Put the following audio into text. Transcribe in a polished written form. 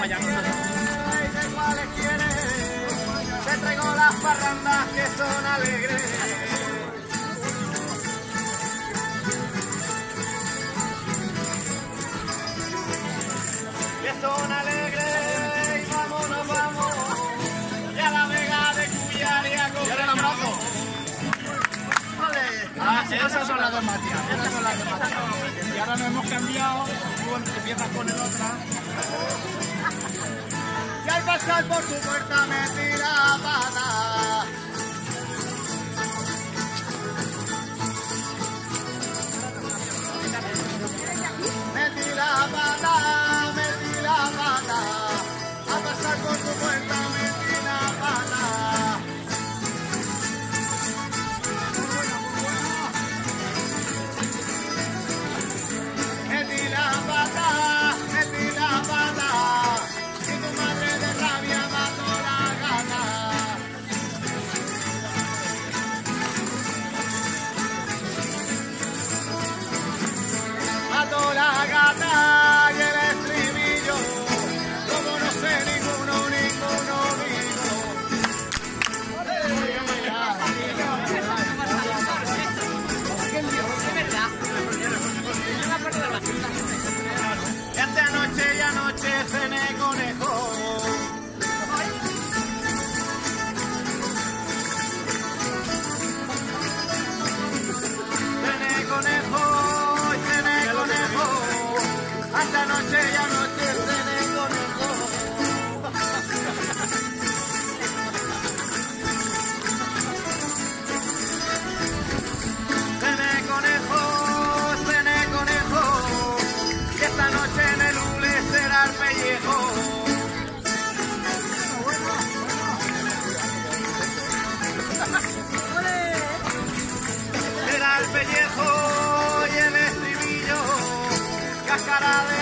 vaya, no. ¿De cuáles quieres? Te traigo las parrandas que son alegres. Que son alegres y vámonos, vamos. Y a la Vega de Cuyar y a coger el abrazo. Esas son las dos Matías. Esas son las dos Matías. Y ahora nos hemos cambiado. Tú empiezas con el otra. Y al pasar por tu puerta me tira pata. Metí la pata, metí la pata. Al pasar por tu puerta metí la pata. Metí la pata, metí la pata. Y tu madre de rabia mató la gata. Mató la gata y el estribillo, como no sé ninguno vino. Y anoche cené conejo. Cené conejo, cené conejo. Hasta anoche y anoche cené conejo. Cené conejo, cené conejo. Y esta noche en el hule será el pellejo. Será el pellejo y el estribillo, cáscara de